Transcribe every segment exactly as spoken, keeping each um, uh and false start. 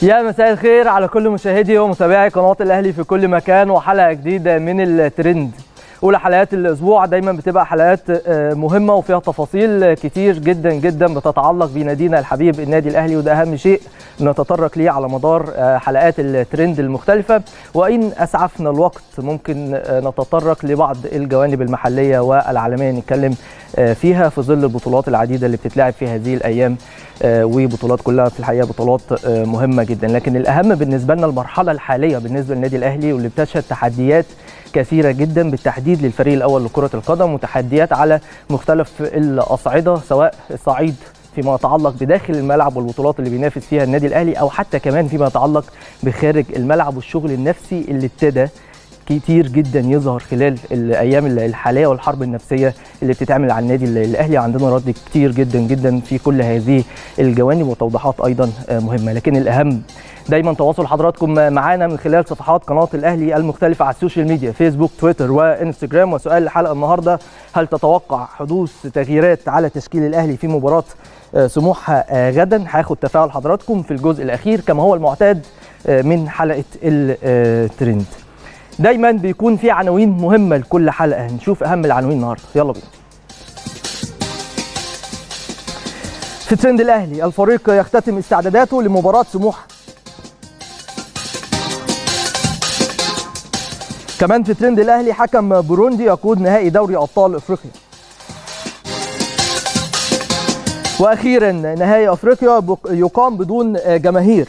يا مساء الخير على كل مشاهدي ومتابعي قناة الأهلي في كل مكان، وحلقة جديدة من الترند. أولى حلقات الأسبوع دايما بتبقى حلقات مهمة وفيها تفاصيل كتير جدا جدا بتتعلق بنادينا الحبيب النادي الأهلي، وده أهم شيء نتطرق ليه على مدار حلقات الترند المختلفة. وإن أسعفنا الوقت ممكن نتطرق لبعض الجوانب المحلية والعالمية نتكلم فيها في ظل البطولات العديدة اللي بتتلعب في هذه الأيام، وبطولات كلها في الحقيقة بطولات مهمة جدا. لكن الأهم بالنسبة لنا المرحلة الحالية بالنسبة للنادي الأهلي، واللي بتشهد تحديات كثيرة جدا بالتحديد للفريق الأول لكرة القدم، وتحديات على مختلف الأصعدة، سواء الصعيد فيما يتعلق بداخل الملعب والبطولات اللي بينافس فيها النادي الأهلي، أو حتى كمان فيما يتعلق بخارج الملعب والشغل النفسي اللي ابتدى كتير جدا يظهر خلال الايام الحاليه، والحرب النفسيه اللي بتتعمل على النادي الاهلي. عندنا رد كتير جدا جدا في كل هذه الجوانب وتوضيحات ايضا مهمه. لكن الاهم دايما تواصل حضراتكم معانا من خلال صفحات قناه الاهلي المختلفه على السوشيال ميديا، فيسبوك، تويتر وانستجرام. وسؤال الحلقه النهارده: هل تتوقع حدوث تغييرات على تشكيل الاهلي في مباراه سموحه غدا؟ هاخد تفاعل حضراتكم في الجزء الاخير كما هو المعتاد من حلقه الترند. دايما بيكون في عناوين مهمه لكل حلقه، هنشوف اهم العناوين النهارده. يلا بينا. في ترند الاهلي: الفريق يختتم استعداداته لمباراه سموحه. كمان في ترند الاهلي: حكم بوروندي يقود نهائي دوري ابطال افريقيا. واخيرا: نهائي افريقيا يقام بدون جماهير.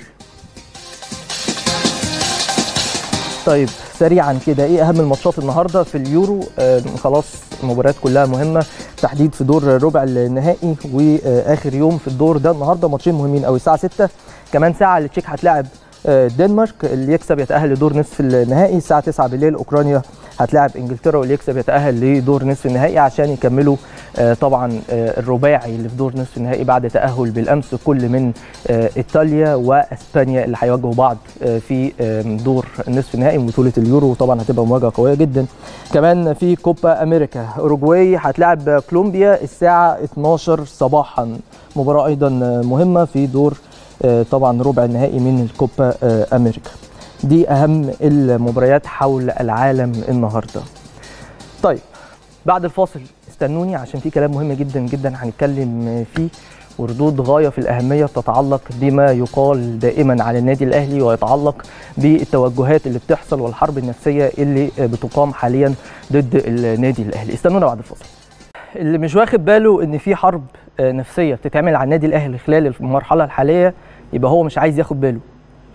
طيب سريعا كده، ايه اهم الماتشات النهارده في اليورو؟ آه خلاص المباريات كلها مهمه، تحديد في دور ربع النهائي واخر يوم في الدور ده. النهارده ماتشين مهمين قوي الساعه ستة، كمان ساعه التشيك هتلاعب آه الدنمارك، اللي يكسب يتاهل لدور نصف النهائي. الساعه تسعة بالليل اوكرانيا هتلاعب انجلترا، واللي يكسب يتاهل لدور نصف النهائي عشان يكملوا آه طبعا آه الرباعي اللي في دور نصف النهائي بعد تاهل بالامس كل من آه ايطاليا واسبانيا اللي هيواجهوا بعض آه في آه دور نصف النهائي من بطوله اليورو، وطبعا هتبقى مواجهه قويه جدا. كمان في كوبا امريكا، اوروجواي هتلاعب كولومبيا الساعه اتناشر صباحا، مباراه ايضا مهمه في دور آه طبعا ربع النهائي من الكوبا آه امريكا. دي اهم المباريات حول العالم النهارده. طيب بعد الفاصل استنوني عشان في كلام مهم جدا جدا هنتكلم فيه، وردود غايه في الاهميه تتعلق بما يقال دائما على النادي الاهلي، ويتعلق بالتوجهات اللي بتحصل والحرب النفسيه اللي بتقام حاليا ضد النادي الاهلي. استنونا بعد الفاصل. اللي مش واخد باله ان في حرب نفسيه بتتعمل على النادي الاهلي خلال المرحله الحاليه، يبقى هو مش عايز ياخد باله.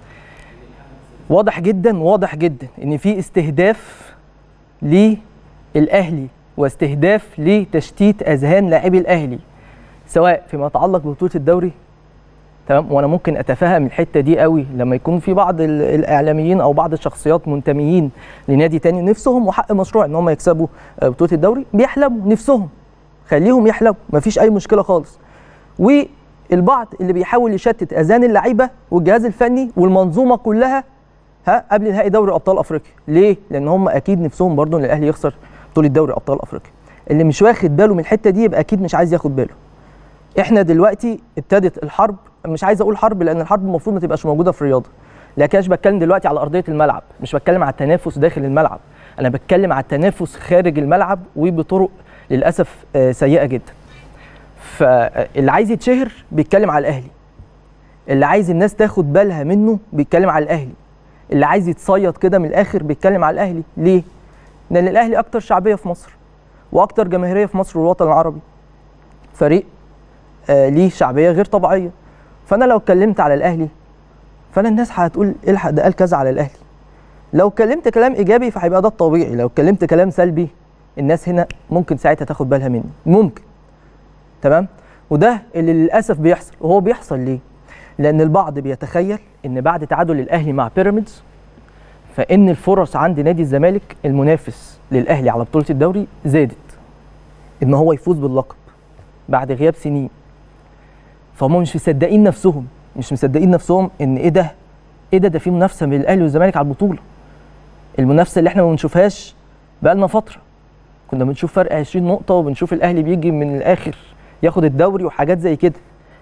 واضح جدا واضح جدا ان في استهداف للاهلي واستهداف لتشتيت اذهان لاعبي الاهلي، سواء فيما يتعلق ببطوله الدوري، تمام، وانا ممكن اتفهم الحته دي قوي لما يكون في بعض الاعلاميين او بعض الشخصيات منتميين لنادي تاني نفسهم وحق مشروع ان هم يكسبوا بطوله الدوري، بيحلموا نفسهم، خليهم يحلموا، مفيش اي مشكله خالص. والبعض اللي بيحاول يشتت اذهان اللعيبه والجهاز الفني والمنظومه كلها ها قبل نهائي دوري ابطال افريقيا. ليه؟ لان هم اكيد نفسهم برضو ان الاهلي يخسر بطوله دوري ابطال افريقيا. اللي مش واخد باله من الحته دي يبقى اكيد مش عايز ياخد باله. احنا دلوقتي ابتدت الحرب، مش عايز اقول حرب لان الحرب المفروض ما تبقاش موجوده في الرياضه، لكن مش بتكلم دلوقتي على ارضيه الملعب، مش بتكلم على التنافس داخل الملعب، انا بتكلم على التنافس خارج الملعب وبطرق للاسف سيئه جدا. فاللي عايز يتشهر بيتكلم على الاهلي، اللي عايز الناس تاخد بالها منه بيتكلم على الاهلي، اللي عايز يتصيد كده من الاخر بيتكلم على الاهلي. ليه؟ لان الاهلي اكتر شعبيه في مصر واكتر جماهيريه في مصر والوطن العربي، فريق آه ليه شعبيه غير طبيعيه. فانا لو اتكلمت على الاهلي فانا الناس هتقول الحق ده قال كذا على الاهلي. لو اتكلمت كلام ايجابي فهيبقى ده الطبيعي، لو اتكلمت كلام سلبي الناس هنا ممكن ساعتها تاخد بالها مني، ممكن، تمام. وده اللي للاسف بيحصل. وهو بيحصل ليه؟ لان البعض بيتخيل ان بعد تعادل الاهلي مع بيراميدز فان الفرص عند نادي الزمالك المنافس للاهلي على بطوله الدوري زادت، ان هو يفوز باللقب بعد غياب سنين. فهم مش مصدقين نفسهم، مش مصدقين نفسهم ان ايه ده؟ ايه ده؟ ده في منافسه بين الاهلي والزمالك على البطوله. المنافسه اللي احنا ما بنشوفهاش بقالنا فتره. كنا بنشوف فرق عشرين نقطه وبنشوف الاهلي بيجي من الاخر ياخد الدوري وحاجات زي كده.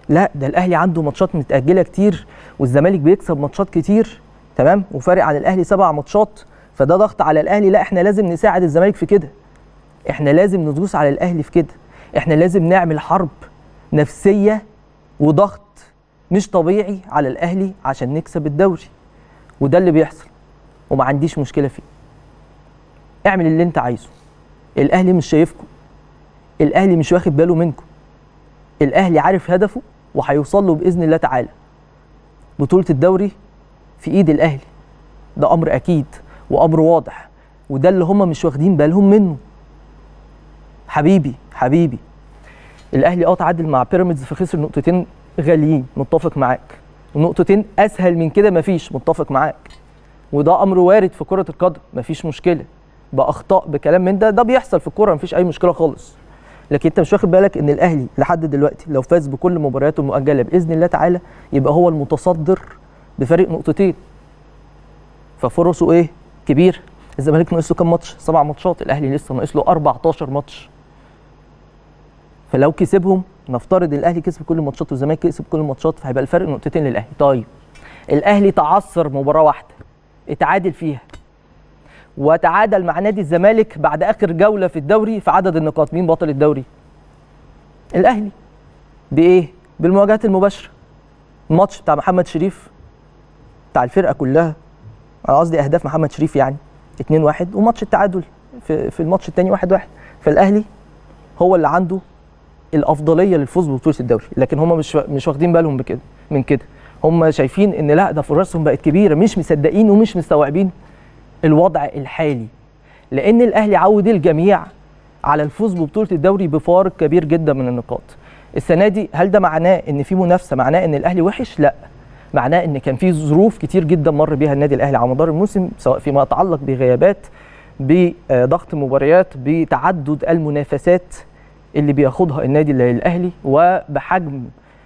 لا ده الاهلي عنده ماتشات متاجله كتير والزمالك بيكسب ماتشات كتير، تمام، وفارق عن الاهلي سبع ماتشات، فده ضغط على الاهلي. لا احنا لازم نساعد الزمالك في كده، احنا لازم ندوس على الاهلي في كده، احنا لازم نعمل حرب نفسيه وضغط مش طبيعي على الاهلي عشان نكسب الدوري، وده اللي بيحصل وما عنديش مشكله فيه. اعمل اللي انت عايزه، الاهلي مش شايفكم، الاهلي مش واخد باله منكم، الاهلي عارف هدفه وهيوصل له باذن الله تعالى. بطوله الدوري في ايد الاهلي، ده امر اكيد وامر واضح، وده اللي هم مش واخدين بالهم منه. حبيبي حبيبي الاهلي اه تعادل مع بيراميدز فخسر نقطتين غاليين، متفق معاك، ونقطتين اسهل من كده مفيش، متفق معاك، وده امر وارد في كره القدم، مفيش مشكله باخطاء بكلام من ده، ده بيحصل في الكوره مفيش اي مشكله خالص. لكن انت مش واخد بالك ان الاهلي لحد دلوقتي لو فاز بكل مبارياته المؤجله باذن الله تعالى يبقى هو المتصدر بفارق نقطتين، ففرصه ايه؟ كبير. الزمالك ناقص له كام ماتش؟ سبع ماتشات، الاهلي لسه ناقص له أربعتاشر ماتش، فلو كسبهم نفترض الاهلي كسب كل الماتشات والزمالك كسب كل الماتشات فهيبقى الفرق نقطتين للاهلي. طيب الاهلي تعثر مباراه واحده اتعادل فيها، وتعادل مع نادي الزمالك بعد اخر جوله في الدوري في عدد النقاط، مين بطل الدوري؟ الاهلي. بايه؟ بالمواجهات المباشره. الماتش بتاع محمد شريف بتاع الفرقه كلها، انا قصدي اهداف محمد شريف يعني اتنين واحد، وماتش التعادل في في الماتش الثاني واحد واحد، فالاهلي هو اللي عنده الافضليه للفوز ببطوله الدوري، لكن هم مش مش واخدين بالهم بكده من كده، هم شايفين ان لا ده فرصهم بقت كبيره، مش مصدقين ومش مستوعبين الوضع الحالي، لان الاهلي عود الجميع على الفوز ببطوله الدوري بفارق كبير جدا من النقاط. السنه دي هل ده معناه ان في منافسه، معناه ان الاهلي وحش؟ لا، معناه ان كان في ظروف كتير جدا مر بيها النادي الاهلي على مدار الموسم، سواء فيما يتعلق بغيابات، بضغط مباريات، بتعدد المنافسات اللي بياخدها النادي الاهلي، وبحجم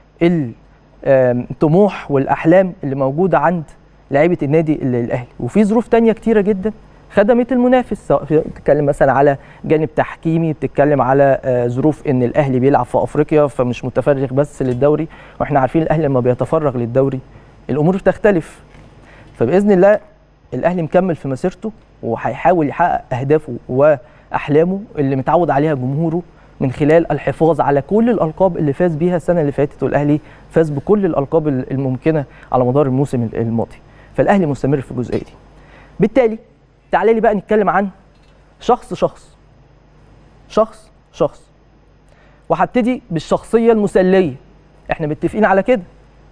الطموح والاحلام اللي موجوده عند لاعيبه النادي الاهلي، وفي ظروف تانية كتيره جدا خدمت المنافس، سواء بتتكلم مثلا على جانب تحكيمي، بتتكلم على ظروف ان الاهلي بيلعب في افريقيا فمش متفرغ بس للدوري، واحنا عارفين الاهلي لما بيتفرغ للدوري الامور بتختلف. فباذن الله الاهلي مكمل في مسيرته وهيحاول يحقق اهدافه واحلامه اللي متعود عليها جمهوره من خلال الحفاظ على كل الالقاب اللي فاز بيها السنه اللي فاتت، والاهلي فاز بكل الالقاب الممكنه على مدار الموسم الماضي، فالاهلي مستمر في الجزئيه دي. بالتالي تعالى لي بقى نتكلم عن شخص شخص شخص شخص وهبتدي بالشخصيه المسليه، احنا متفقين على كده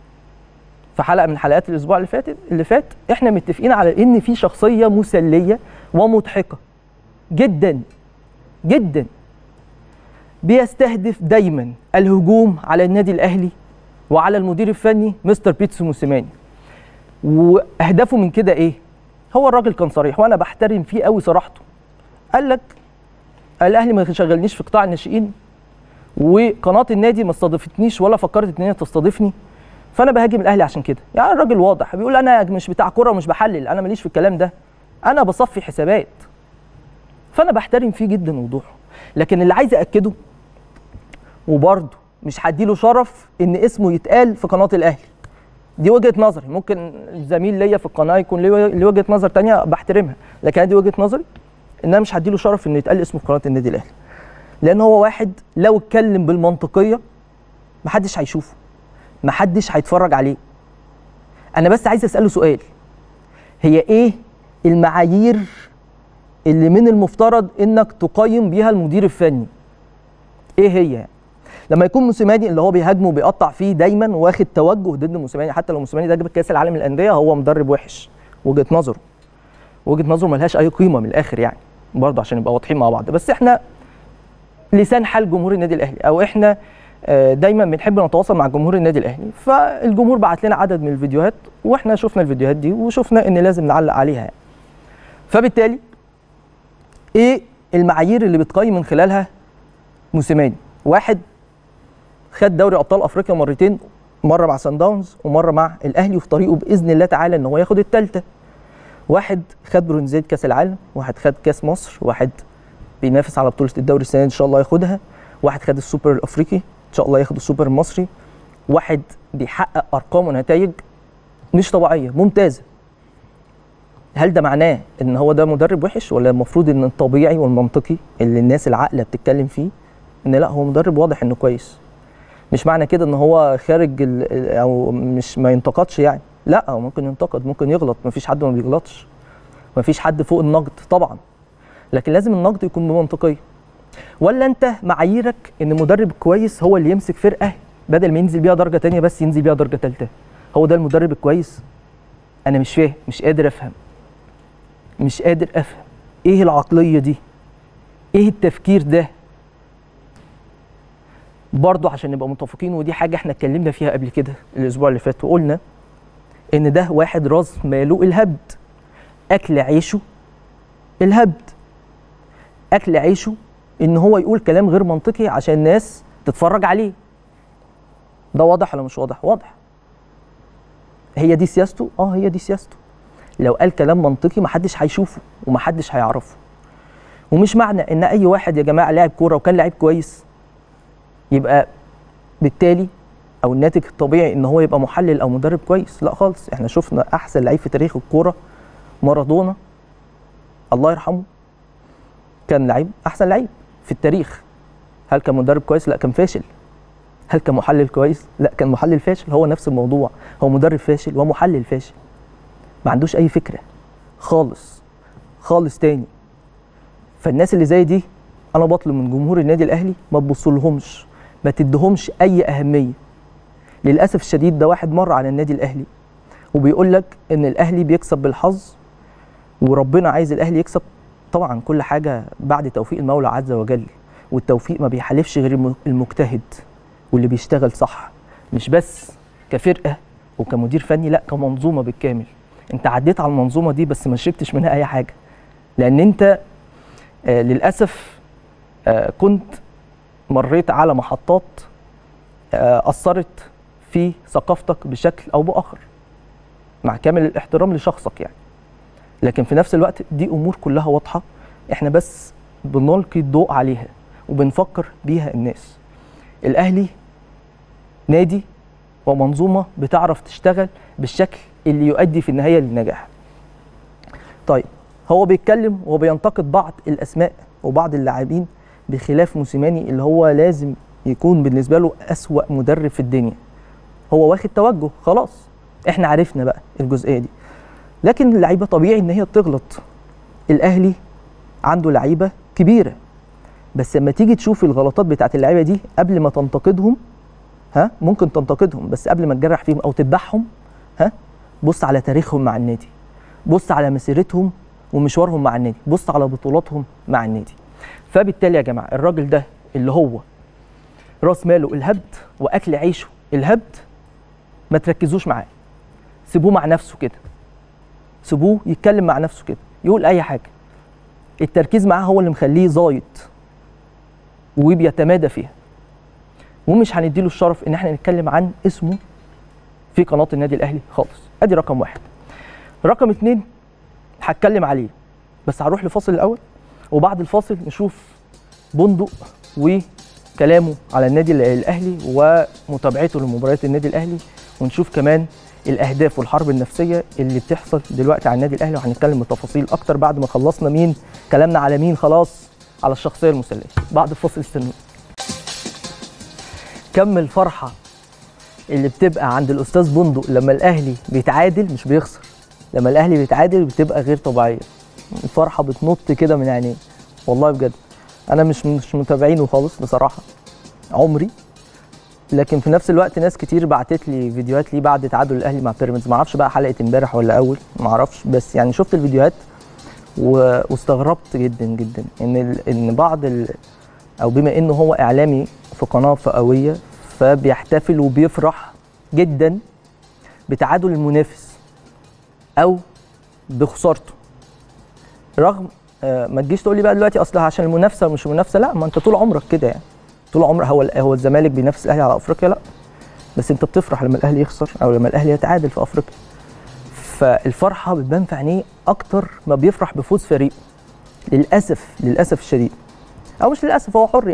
في حلقه من حلقات الاسبوع اللي فات اللي فات احنا متفقين على ان في شخصيه مسليه ومضحكه جدا جدا بيستهدف دايما الهجوم على النادي الاهلي وعلى المدير الفني مستر بيتسو موسيماني. واهدافه من كده ايه؟ هو الراجل كان صريح وانا بحترم فيه قوي صراحته، قال لك الاهلي ما شغلنيش في قطاع الناشئين، وقناه النادي ما استضافتنيش ولا فكرت ان هي تستضيفني، فانا بهاجم الاهلي عشان كده. يعني الراجل واضح بيقول انا مش بتاع كوره ومش بحلل، انا ماليش في الكلام ده، انا بصفي حسابات. فانا بحترم فيه جدا وضوحه، لكن اللي عايز اكده وبرضه مش هديله شرف ان اسمه يتقال في قناه الاهلي، دي وجهه نظري، ممكن زميل ليا في القناه يكون ليه وجهه نظر ثانيه بحترمها، لكن دي وجهه نظري ان انا مش هديله شرف انه يتقال اسمه في قناه النادي الاهلي، لان هو واحد لو اتكلم بالمنطقيه محدش هيشوفه، محدش هيتفرج عليه. انا بس عايز اساله سؤال، هي ايه المعايير اللي من المفترض انك تقيم بيها المدير الفني؟ ايه هي يعني؟ لما يكون موسيماني اللي هو بيهاجمه وبيقطع فيه دايما واخد توجه ضد موسيماني، حتى لو موسيماني ده جاب كاس العالم للانديه هو مدرب وحش، وجهه نظره وجهه نظره ملهاش اي قيمه من الاخر يعني، برضه عشان نبقى واضحين مع بعض، بس احنا لسان حال جمهور النادي الاهلي، او احنا دايما بنحب نتواصل مع جمهور النادي الاهلي، فالجمهور بعت لنا عدد من الفيديوهات واحنا شفنا الفيديوهات دي وشفنا ان لازم نعلق عليها يعني. فبالتالي ايه المعايير اللي بتقيم من خلالها موسيماني؟ واحد خد دوري ابطال افريقيا مرتين، مره مع سان داونز ومره مع الاهلي، وفي طريقه باذن الله تعالى ان هو ياخد الثالثه. واحد خد برونزيه كاس العالم، واحد خد كاس مصر، واحد بينافس على بطوله الدوري السنه دي ان شاء الله ياخدها، واحد خد السوبر الافريقي ان شاء الله ياخد السوبر المصري، واحد بيحقق ارقام ونتائج مش طبيعيه ممتازه، هل ده معناه ان هو ده مدرب وحش؟ ولا المفروض ان الطبيعي والمنطقي اللي الناس العاقله بتتكلم فيه ان لا، هو مدرب واضح انه كويس. مش معنى كده ان هو خارج او مش ما ينتقدش يعني، لا هو ممكن ينتقد، ممكن يغلط، مفيش حد ما بيغلطش، مفيش حد فوق النقد طبعا، لكن لازم النقد يكون بمنطقيه. ولا انت معاييرك ان مدرب كويس هو اللي يمسك فرقه بدل ما ينزل بيها درجه ثانيه بس ينزل بيها درجه ثالثه، هو ده المدرب الكويس؟ انا مش فاهم، مش قادر افهم مش قادر افهم ايه العقليه دي، ايه التفكير ده؟ برضه عشان نبقى متفقين، ودي حاجه احنا اتكلمنا فيها قبل كده الاسبوع اللي فات، وقلنا ان ده واحد راس ماله الهبد، اكل عيشه الهبد، اكل عيشه ان هو يقول كلام غير منطقي عشان الناس تتفرج عليه. ده واضح ولا مش واضح؟ واضح. هي دي سياسته؟ اه هي دي سياسته. لو قال كلام منطقي محدش هيشوفه ومحدش هيعرفه. ومش معنى ان اي واحد يا جماعه لاعب كوره وكان لاعب كويس يبقى بالتالي او الناتج الطبيعي ان هو يبقى محلل او مدرب كويس، لا خالص. احنا شفنا احسن لعيب في تاريخ الكوره مارادونا الله يرحمه، كان لعيب احسن لعيب في التاريخ. هل كان مدرب كويس؟ لا كان فاشل. هل كان محلل كويس؟ لا كان محلل فاشل. هو نفس الموضوع، هو مدرب فاشل ومحلل فاشل، ما عندوش اي فكره خالص خالص تاني. فالناس اللي زي دي انا بطلب من جمهور النادي الاهلي ما تبصلهمش، ما تديهمش اي اهميه. للاسف الشديد ده واحد مر على النادي الاهلي وبيقول لك ان الاهلي بيكسب بالحظ وربنا عايز الاهلي يكسب. طبعا كل حاجه بعد توفيق المولى عز وجل، والتوفيق ما بيحالفش غير المجتهد واللي بيشتغل صح، مش بس كفرقه وكمدير فني، لا كمنظومه بالكامل. انت عديت على المنظومه دي بس ما شربتش منها اي حاجه، لان انت آه للاسف آه كنت مريت على محطات آه اثرت في ثقافتك بشكل او باخر، مع كامل الاحترام لشخصك يعني. لكن في نفس الوقت دي امور كلها واضحه، احنا بس بنلقي الضوء عليها وبنفكر بيها الناس. الاهلي نادي ومنظومه بتعرف تشتغل بالشكل اللي يؤدي في النهايه للنجاح. طيب هو بيتكلم وبينتقد بعض الاسماء وبعض اللاعبين بخلاف موسيماني اللي هو لازم يكون بالنسبه له اسوأ مدرب في الدنيا. هو واخد توجه خلاص، احنا عرفنا بقى الجزئيه دي. لكن اللعيبه طبيعي ان هي بتغلط. الاهلي عنده لعيبه كبيره، بس لما تيجي تشوف الغلطات بتاعت اللعيبه دي قبل ما تنتقدهم، ها ممكن تنتقدهم بس قبل ما تجرح فيهم او تذبحهم، ها بص على تاريخهم مع النادي، بص على مسيرتهم ومشوارهم مع النادي، بص على بطولاتهم مع النادي. فبالتالي يا جماعه الراجل ده اللي هو راس ماله الهبد واكل عيشه الهبد، ما تركزوش معاه، سيبوه مع نفسه كده، سيبوه يتكلم مع نفسه كده، يقول اي حاجه. التركيز معاه هو اللي مخليه زايط وبيتمادى فيها، ومش هنديله الشرف ان احنا نتكلم عن اسمه في قناه النادي الاهلي خالص. ادي رقم واحد. رقم اتنين هتكلم عليه بس هروح لفاصل الاول، وبعد الفاصل نشوف بندق وكلامه على النادي الاهلي ومتابعته لمباريات النادي الاهلي، ونشوف كمان الاهداف والحرب النفسيه اللي بتحصل دلوقتي على النادي الاهلي، وهنتكلم بتفاصيل اكتر بعد ما خلصنا مين كلامنا على مين خلاص على الشخصيه المسليه. بعد الفاصل استنوا. كم الفرحه اللي بتبقى عند الاستاذ بندق لما الاهلي بيتعادل، مش بيخسر، لما الاهلي بيتعادل بتبقى غير طبيعيه. الفرحه بتنط كده من عينيه والله بجد. انا مش مش متابعينه خالص بصراحه عمري، لكن في نفس الوقت ناس كتير بعتت لي فيديوهات ليه بعد تعادل الاهلي مع بيراميدز. ما اعرفش بقى حلقه امبارح ولا اول، ما اعرفش، بس يعني شفت الفيديوهات واستغربت جدا جدا ان ان بعض ال... او بما انه هو اعلامي في قناه فئويه فبيحتفل وبيفرح جدا بتعادل المنافس او بخسارته، رغم آه ما تجيش تقول لي بقى دلوقتي اصل عشان المنافسه مش منافسه. لا، ما انت طول عمرك كده يعني، طول عمرك هو هو الزمالك بينافس الاهلي على افريقيا، لا بس انت بتفرح لما الاهلي يخسر او لما الاهلي يتعادل في افريقيا. فالفرحه بتبان في عينيه اكتر ما بيفرح بفوز فريقه، للاسف للاسف الشديد، او مش للاسف هو حر يعني،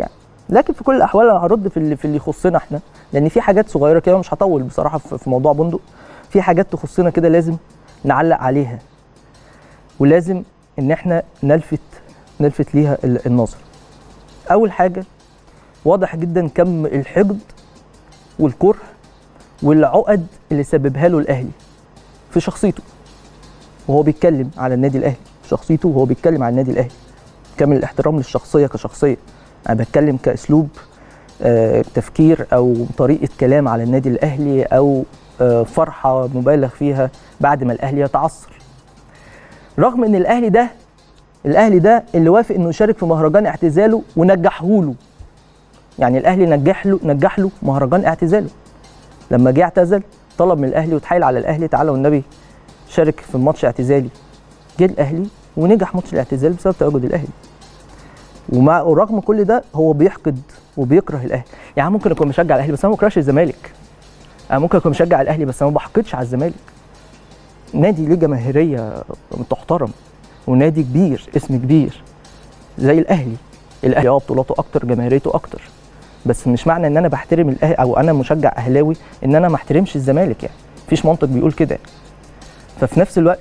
لكن في كل الاحوال انا هرد في اللي في اللي يخصنا احنا، لان في حاجات صغيره كده، مش هطول بصراحه في موضوع بندق، في حاجات تخصنا كده لازم نعلق عليها، ولازم ان احنا نلفت نلفت ليها النظر. اول حاجه، واضح جدا كم الحقد والكره والعقد اللي سببها له الاهلي في شخصيته وهو بيتكلم على النادي الاهلي، شخصيته وهو بيتكلم على النادي الاهلي، كامل الاحترام للشخصيه كشخصيه، انا بتكلم كاسلوب آه تفكير او طريقه كلام على النادي الاهلي، او آه فرحه مبالغ فيها بعد ما الاهلي يتعثر. رغم ان الاهلي ده الاهلي ده اللي وافق انه يشارك في مهرجان اعتزاله ونجحه له، يعني الاهلي نجح له نجح له مهرجان اعتزاله. لما جه اعتزل طلب من الاهلي وتحايل على الاهلي، تعالى والنبي شارك في الماتش اعتزالي. جه الاهلي ونجح ماتش الاعتزال بسبب تواجد الاهلي. ومع ورغم كل ده هو بيحقد وبيكره الاهلي. يعني ممكن اكون مشجع الاهلي بس انا ما بكرهش الزمالك. انا ممكن اكون مشجع الاهلي بس انا ما بحقدش على الزمالك. نادي ليه جماهيريه تحترم، ونادي كبير، اسم كبير زي الاهلي. الاهلي اه بطولاته اكتر، جماهيريته اكتر، بس مش معنى ان انا بحترم الاهلي او انا مشجع اهلاوي ان انا ما احترمش الزمالك، يعني مفيش منطق بيقول كده. ففي نفس الوقت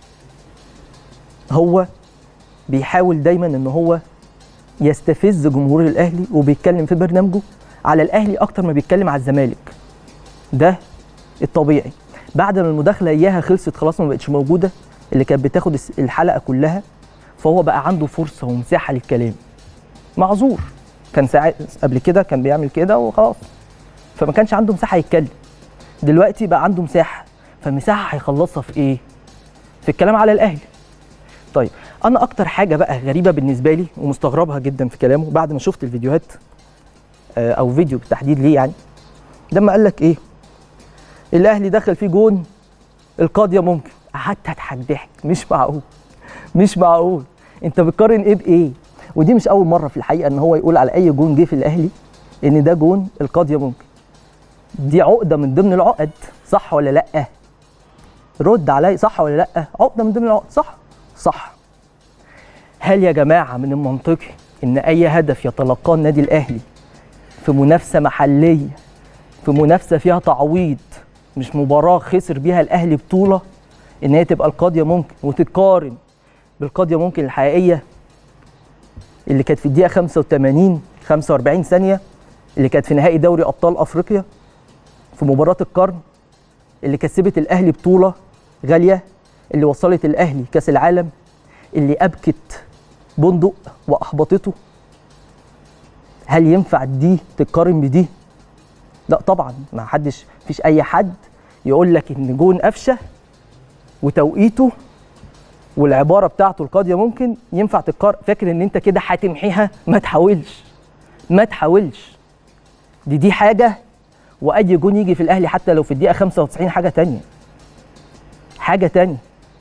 هو بيحاول دايما ان هو يستفز جمهور الاهلي، وبيتكلم في برنامجه على الاهلي اكتر ما بيتكلم على الزمالك. ده الطبيعي. بعد ما المداخله اياها خلصت خلاص، ما بقتش موجوده، اللي كانت بتاخد الحلقه كلها، فهو بقى عنده فرصه ومساحه للكلام. معذور، كان ساعات قبل كده كان بيعمل كده وخلاص، فما كانش عنده مساحه يتكلم. دلوقتي بقى عنده مساحه، فالمساحه هيخلصها في ايه؟ في الكلام على الاهلي. طيب انا اكتر حاجه بقى غريبه بالنسبه لي ومستغربها جدا في كلامه بعد ما شفت الفيديوهات او فيديو بالتحديد ليه، يعني لما قال لك ايه؟ الاهلي دخل فيه جون القاضيه ممكن. قعدت اضحك ضحك مش معقول مش معقول. انت بتقارن ايه بايه؟ ودي مش اول مره في الحقيقه ان هو يقول على اي جون جه في الاهلي ان ده جون القاضيه ممكن. دي عقده من ضمن العقد، صح ولا لا؟ رد علي، صح ولا لا؟ عقده من ضمن العقد، صح؟ صح. هل يا جماعه من المنطقي ان اي هدف يتلقاه النادي الاهلي في منافسه محليه، في منافسه فيها تعويض، مش مباراه خسر بيها الاهلي بطوله، ان هي تبقى القاضيه ممكن وتتقارن بالقاضيه ممكن الحقيقيه اللي كانت في الدقيقه خمسة وثمانين خمسة وأربعين ثانيه، اللي كانت في نهائي دوري ابطال افريقيا، في مباراه القرن اللي كسبت الاهلي بطوله غاليه، اللي وصلت الاهلي كاس العالم، اللي ابكت بندق واحبطته؟ هل ينفع دي تتقارن بدي؟ لا طبعا، ما حدش، مفيش اي حد يقول لك ان جون قفشه وتوقيته والعباره بتاعته القاضيه ممكن ينفع تتقارن. فاكر ان انت كده هتمحيها؟ ما تحاولش ما تحاولش. دي دي حاجه، واي جون يجي في الاهلي حتى لو في الدقيقه خمسة وتسعين حاجه ثانيه حاجه ثانيه.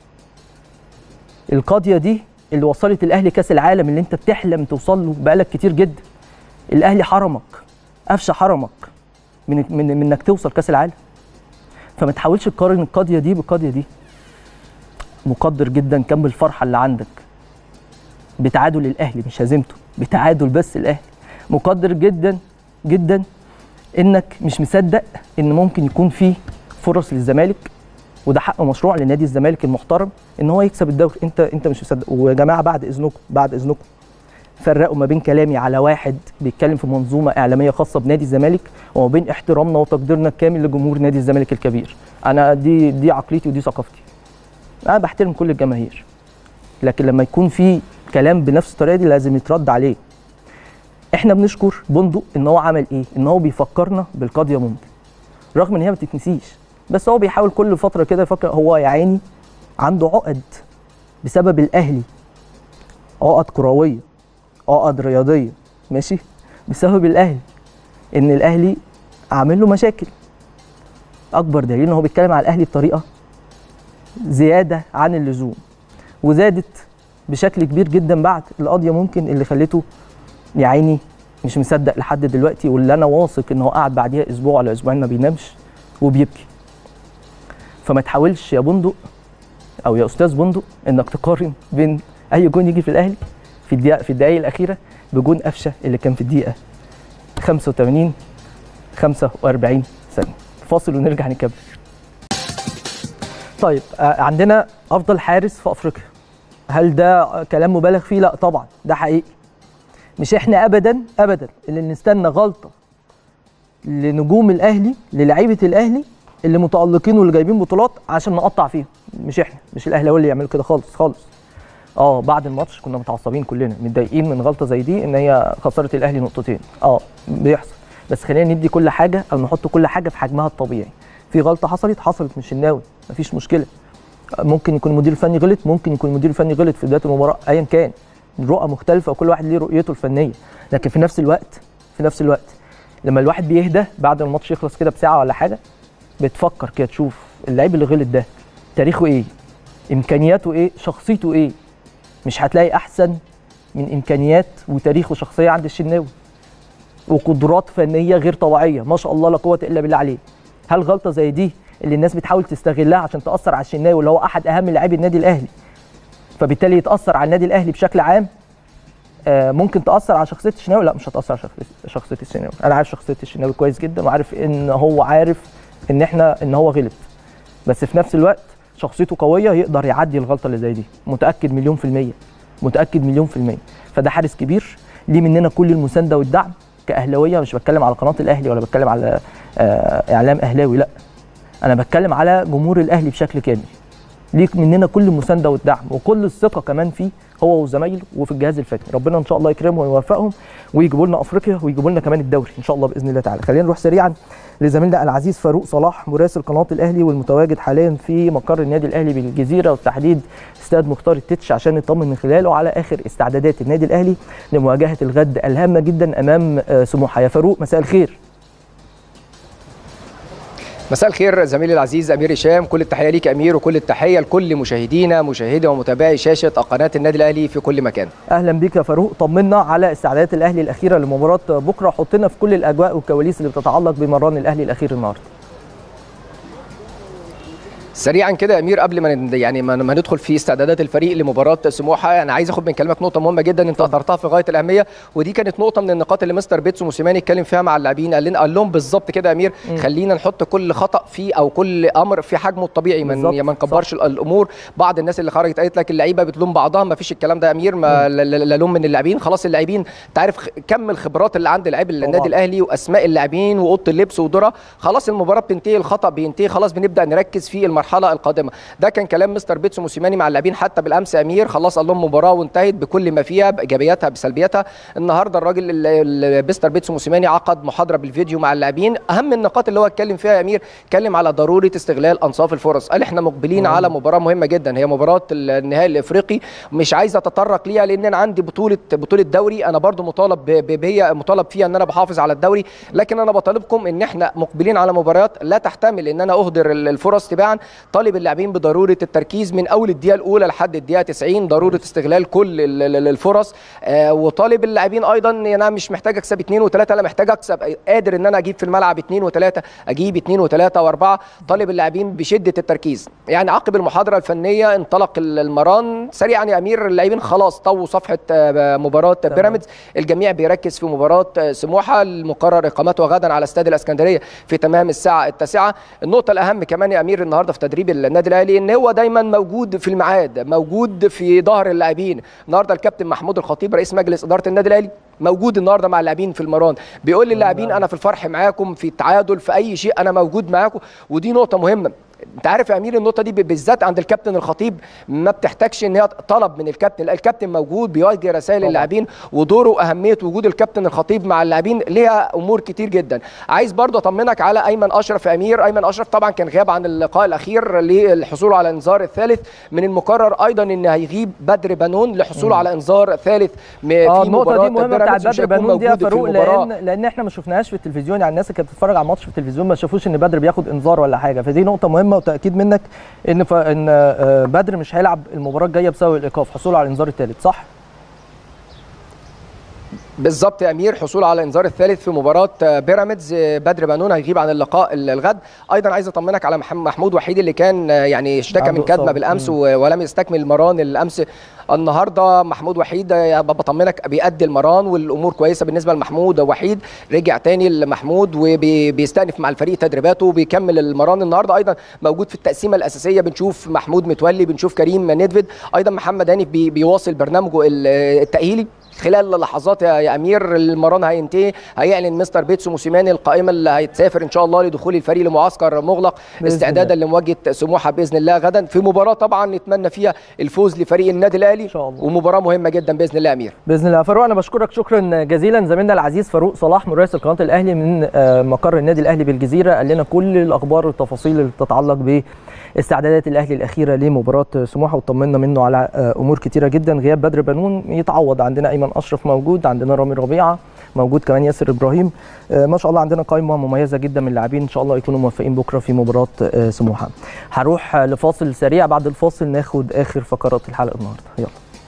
القاضيه دي اللي وصلت الاهلي كاس العالم اللي انت بتحلم توصل له بقالك كتير جدا. الاهلي حرمك، قفشه حرمك من من من انك توصل كاس العالم. فما تحاولش تقارن القاضيه دي بالقاضيه دي. مقدر جدا كم الفرحه اللي عندك بتعادل الاهلي، مش هزيمته، بتعادل بس الاهلي. مقدر جدا جدا انك مش مصدق ان ممكن يكون في فرص للزمالك، وده حق مشروع لنادي الزمالك المحترم ان هو يكسب الدوري. انت انت مش مصدق. ويا جماعه بعد اذنكم بعد اذنكم فرقوا ما بين كلامي على واحد بيتكلم في منظومه اعلاميه خاصه بنادي الزمالك، وما بين احترامنا وتقديرنا الكامل لجمهور نادي الزمالك الكبير. انا دي دي عقليتي ودي ثقافتي. انا بحترم كل الجماهير، لكن لما يكون في كلام بنفس الطريقه دي لازم يترد عليه. احنا بنشكر بندق ان هو عمل ايه؟ ان هو بيفكرنا بالقاضيه ممكن، رغم ان هي ما تتنسيش، بس هو بيحاول كل فتره كده يفكر. هو يا عيني عنده عقد بسبب الاهلي، عقد كرويه، عقد رياضيه، ماشي، بسبب الاهلي، ان الاهلي عامل له مشاكل. اكبر دليل ان هو بيتكلم على الاهلي بطريقه زياده عن اللزوم، وزادت بشكل كبير جدا بعد القضيه ممكن اللي خلته يا عيني مش مصدق لحد دلوقتي، واللي انا واثق ان هو قعد بعديها اسبوع ولا اسبوعين ما بينامش وبيبكي. فما تحاولش يا بندق او يا استاذ بندق انك تقارن بين اي جون يجي في الاهلي في الدقيقه في الدقائق الاخيره بجون قفشه اللي كان في الدقيقه خمسة وثمانين خمسة وأربعين ثانيه. فاصل ونرجع نكمل. طيب عندنا افضل حارس في افريقيا، هل ده كلام مبالغ فيه؟ لا طبعا ده حقيقي. مش احنا ابدا ابدا اللي نستنى غلطه لنجوم الاهلي للاعيبه الاهلي اللي متالقين واللي جايبين بطولات عشان نقطع فيهم، مش احنا، مش الاهلاويه اللي يعملوا كده خالص خالص. اه بعد الماتش كنا متعصبين كلنا، متضايقين من غلطه زي دي ان هي خسرت الاهلي نقطتين، اه بيحصل، بس خلينا ندي كل حاجه او نحط كل حاجه في حجمها الطبيعي. في غلطه حصلت حصلت مش الناوي، مفيش مشكله. ممكن يكون المدير الفني غلط، ممكن يكون المدير الفني غلط في بدايه المباراه، ايا كان، رؤى مختلفه وكل واحد ليه رؤيته الفنيه، لكن في نفس الوقت في نفس الوقت لما الواحد بيهدى بعد الماتش يخلص كده بساعه ولا حاجه، بتفكر كده تشوف اللعيب اللي غلط ده تاريخه ايه؟ امكانياته ايه؟ شخصيته ايه؟ مش هتلاقي احسن من امكانيات وتاريخ وشخصيه عند الشناوي وقدرات فنيه غير طبيعيه، ما شاء الله لا قوه الا بالله عليه. هل غلطه زي دي اللي الناس بتحاول تستغلها عشان تاثر على الشناوي اللي هو احد اهم لاعبي النادي الاهلي، فبالتالي يتاثر على النادي الاهلي بشكل عام، آه ممكن تاثر على شخصيه الشناوي؟ لا مش هتاثر على شخصيه الشناوي. انا عارف شخصيه الشناوي كويس جدا وعارف ان هو عارف ان احنا ان هو غلط، بس في نفس الوقت شخصيته قويه يقدر يعدي الغلطه اللي زي دي، متاكد مليون في الميه، متاكد مليون في الميه. فده حارس كبير ليه مننا كل المسانده والدعم كاهلاويه، مش بتكلم على قناه الاهلي ولا بتكلم على آه اعلام اهلاوي، لا انا بتكلم على جمهور الاهلي بشكل كامل، ليك مننا كل المسانده والدعم وكل الثقه كمان فيه هو وزمايله وفي الجهاز الفني. ربنا ان شاء الله يكرمهم ويوفقهم ويجيبوا لنا افريقيا ويجيبوا لنا كمان الدوري ان شاء الله باذن الله تعالى. خلينا نروح سريعا لزميلنا العزيز فاروق صلاح مراسل قناه الاهلي والمتواجد حاليا في مقر النادي الاهلي بالجزيره والتحديد استاد مختار التتش عشان نطمن من خلاله على اخر استعدادات النادي الاهلي لمواجهه الغد الهامه جدا امام سموحه. يا فاروق مساء الخير. مساء الخير زميلي العزيز امير هشام، كل التحيه ليك امير وكل التحيه لكل مشاهدينا مشاهدي ومتابعي شاشه قناه النادي الاهلي في كل مكان. اهلا بك يا فاروق، طمنا على استعدادات الاهلي الاخيره لمباراه بكره، حطنا في كل الاجواء والكواليس اللي بتتعلق بمران الاهلي الاخير النهارده. سريعا كده يا امير قبل ما يعني ما ندخل في استعدادات الفريق لمباراه سموحه، انا عايز اخد من كلامك نقطه مهمه جدا انت اثرتها في غايه الاهميه، ودي كانت نقطه من النقاط اللي مستر بيتسو موسيماني اتكلم فيها مع اللاعبين، قال لنا قال لهم بالظبط كده يا امير م. خلينا نحط كل خطا فيه او كل امر في حجمه الطبيعي، ما ما نكبرش الامور. بعض الناس اللي خرجت قالت لك اللعيبه بتلوم بعضها، ما فيش الكلام ده يا امير، ما لا لوم من اللاعبين، خلاص اللاعبين انت عارف كم الخبرات اللي عند لاعبي النادي الاهلي واسماء اللاعبين واوضه اللبس ودورها، خلاص المباراه بتنتهي، الخطا بينتهي، خلاص بنبدا نركز في المرحله القادمه. ده كان كلام مستر بيتسو موسيماني مع اللاعبين حتى بالامس يا امير، خلاص قال لهم مباراه وانتهت بكل ما فيها بايجابياتها بسلبياتها. النهارده الراجل مستر بيتسو موسيماني عقد محاضره بالفيديو مع اللاعبين، اهم النقاط اللي هو اتكلم فيها يا امير اتكلم على ضروره استغلال انصاف الفرص، قال احنا مقبلين مم. على مباراه مهمه جدا، هي مباراه النهائي الافريقي، مش عايز اتطرق ليها لان انا عندي بطوله بطوله دوري، انا برضو مطالب بهي مطالب فيها ان انا بحافظ على الدوري، لكن انا بطالبكم ان احنا مقبلين على مباريات لا تحتمل ان انا اهدر الفرص تباعا، طالب اللاعبين بضروره التركيز من اول الدقيقه الاولى لحد الدقيقه تسعين، ضروره استغلال كل الفرص، آه وطالب اللاعبين ايضا ان انا مش محتاج اكسب اثنين وثلاثه، لا محتاج اكسب قادر ان انا اجيب في الملعب اثنين وثلاثه، اجيب اثنين وثلاثه واربعه، طالب اللاعبين بشده التركيز. يعني عقب المحاضره الفنيه انطلق المران سريعا يا امير، اللاعبين خلاص طووا صفحه مباراه بيراميدز، الجميع بيركز في مباراه سموحه المقرر اقامتها غدا على استاد الاسكندريه في تمام الساعه التاسعه. النقطه الاهم كمان يا امير النهارده في تدريب النادي الاهلي ان هو دايما موجود في الميعاد، موجود في ظهر اللاعبين. النهارده الكابتن محمود الخطيب رئيس مجلس اداره النادي الاهلي موجود النهارده مع اللاعبين في المران، بيقول للاعبين انا في الفرح معاكم، في التعادل، في اي شيء انا موجود معاكم، ودي نقطه مهمه. انت عارف يا امير النقطه دي بالذات عند الكابتن الخطيب ما بتحتاجش ان هي طلب من الكابتن، لا الكابتن موجود بيوجه رسائل للاعبين، ودوره واهميه وجود الكابتن الخطيب مع اللاعبين ليها امور كتير جدا. عايز برضه اطمنك على ايمن اشرف يا امير، ايمن اشرف طبعا كان غاب عن اللقاء الاخير للحصول على انذار الثالث، من المقرر ايضا ان هيغيب بدر بنون لحصوله على انذار ثالث في آه مباراه دي مهمه بتاعت بدر بنون دي يا فاروق، لان لان احنا ما شفناهاش في التلفزيون، يعني الناس اللي كانت بتتفرج على الماتش في التلفزيون ما شافوش ان بدر بياخد انذار ولا حاجه، فدي نقطه مهمه وتاكيد منك ان ف... ان بدر مش هيلعب المباراه الجايه بسبب الايقاف، حصوله على الانذار الثالث، صح؟ بالظبط يا امير، حصول على انذار الثالث في مباراه بيراميدز. بدر بنون هيغيب عن اللقاء الغد. ايضا عايز اطمنك على محمود وحيد اللي كان يعني اشتكى من كدمه بالامس ولم يستكمل المران الامس. النهارده محمود وحيد بطمنك بيأدي المران والامور كويسه بالنسبه لمحمود وحيد. رجع تاني لمحمود وبيستأنف مع الفريق تدريباته وبيكمل المران. النهارده ايضا موجود في التقسيمه الاساسيه، بنشوف محمود متولي، بنشوف كريم ندفد، ايضا محمد هاني بي بيواصل برنامجه التأهيلي. خلال لحظات يا امير المران هينتهي، هيعلن مستر بيتسو موسيماني القائمه اللي هيتسافر ان شاء الله لدخول الفريق لمعسكر مغلق استعدادا لمواجهه سموحه باذن الله غدا في مباراه طبعا نتمنى فيها الفوز لفريق النادي الاهلي ان شاء الله، ومباراه مهمه جدا باذن الله يا امير. باذن الله. فاروق انا بشكرك شكرا جزيلا، زميلنا العزيز فاروق صلاح مراسل قناه الاهلي من مقر النادي الاهلي بالجزيره، قال لنا كل الاخبار والتفاصيل اللي تتعلق ب استعدادات الاهلي الاخيره لمباراه سموحه، وطمنا منه على امور كتيره جدا. غياب بدر بنون يتعوض، عندنا ايمن اشرف موجود، عندنا رامي ربيعه موجود، كمان ياسر ابراهيم. ما شاء الله عندنا قائمه مميزه جدا من اللاعبين، ان شاء الله يكونوا موفقين بكره في مباراه سموحه. هروح لفاصل سريع، بعد الفاصل ناخد اخر فقرات الحلقه النهارده. يلا.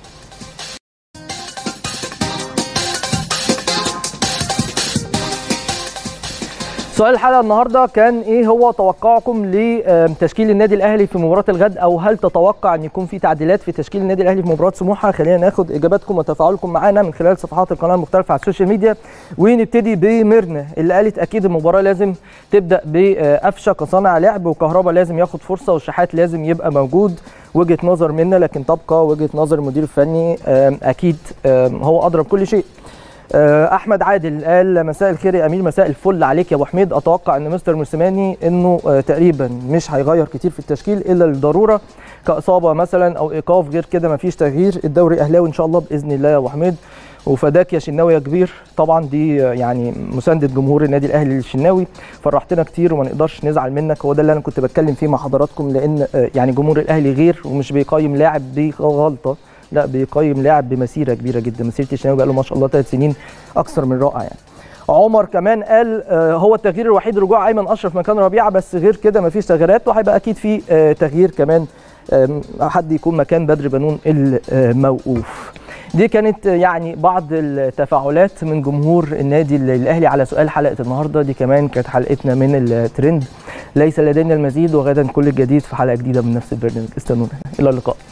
سؤال الحلقه النهارده كان ايه هو توقعكم لتشكيل النادي الاهلي في مباراه الغد، او هل تتوقع ان يكون في تعديلات في تشكيل النادي الاهلي في مباراه سموحه؟ خلينا ناخد اجاباتكم وتفاعلكم معانا من خلال صفحات القناه المختلفه على السوشيال ميديا، ونبتدي بميرنا اللي قالت اكيد المباراه لازم تبدا بقفشه كصانع لعب، وكهربا لازم ياخد فرصه، والشحات لازم يبقى موجود. وجهه نظر منا، لكن تبقى وجهه نظر المدير الفني، اكيد هو ادرى بكل شيء. احمد عادل قال مساء الخير يا امير. مساء الفل عليك يا ابو حميد. اتوقع ان مستر موسيماني انه تقريبا مش هيغير كتير في التشكيل الا للضروره كاصابه مثلا او ايقاف، غير كده مفيش تغيير. الدوري اهلاوي ان شاء الله باذن الله يا ابو حميد، وفداك يا شناوي يا كبير. طبعا دي يعني مسانده جمهور النادي الاهلي للشناوي، فرحتنا كتير وما نقدرش نزعل منك. هو ده اللي انا كنت بتكلم فيه مع حضراتكم، لان يعني جمهور الاهلي غير ومش بيقيم لاعب بغلطه، لا بيقيم لاعب بمسيره كبيره جدا. مسيره الشناوي بقى له ما شاء الله ثلاث سنين اكثر من رائع يعني. عمر كمان قال هو التغيير الوحيد رجوع ايمن اشرف مكان ربيعه، بس غير كده ما فيش تغييرات، وهيبقى اكيد في تغيير كمان حد يكون مكان بدر بنون الموقوف. دي كانت يعني بعض التفاعلات من جمهور النادي الاهلي على سؤال حلقه النهارده. دي كمان كانت حلقتنا من الترند. ليس لدينا المزيد، وغدا كل الجديد في حلقه جديده من نفس البرنامج. استنونا، الى اللقاء.